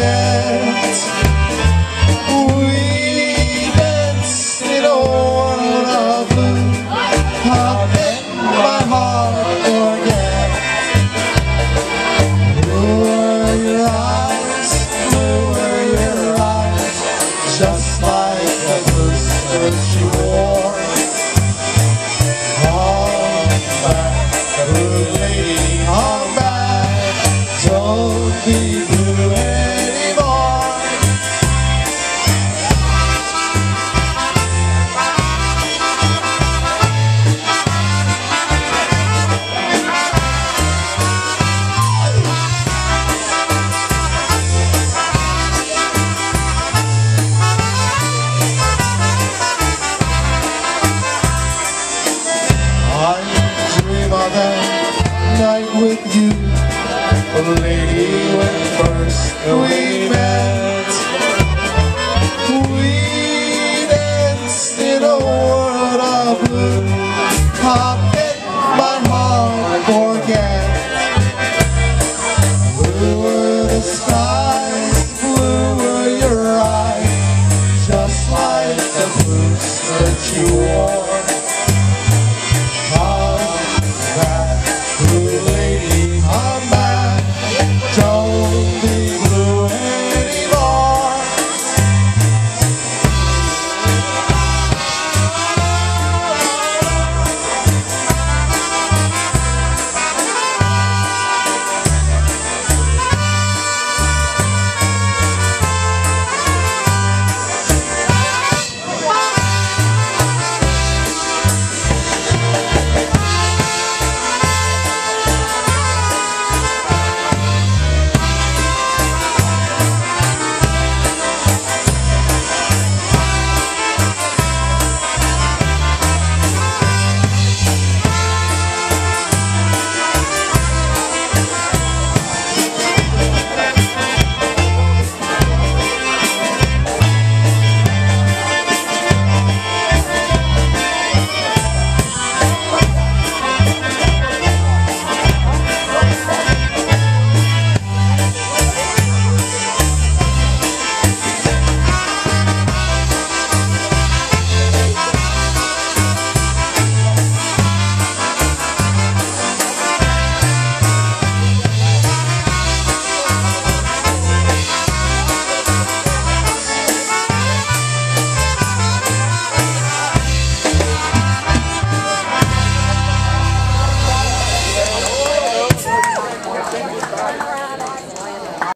forget. We danced in a world of blue. How can my heart forget? Blue were your eyes, blue were your eyes, just like the boots that you wore. Hung back, blue lady, hung back, don't be blue anymore. I dream of that night with you, lady, when first we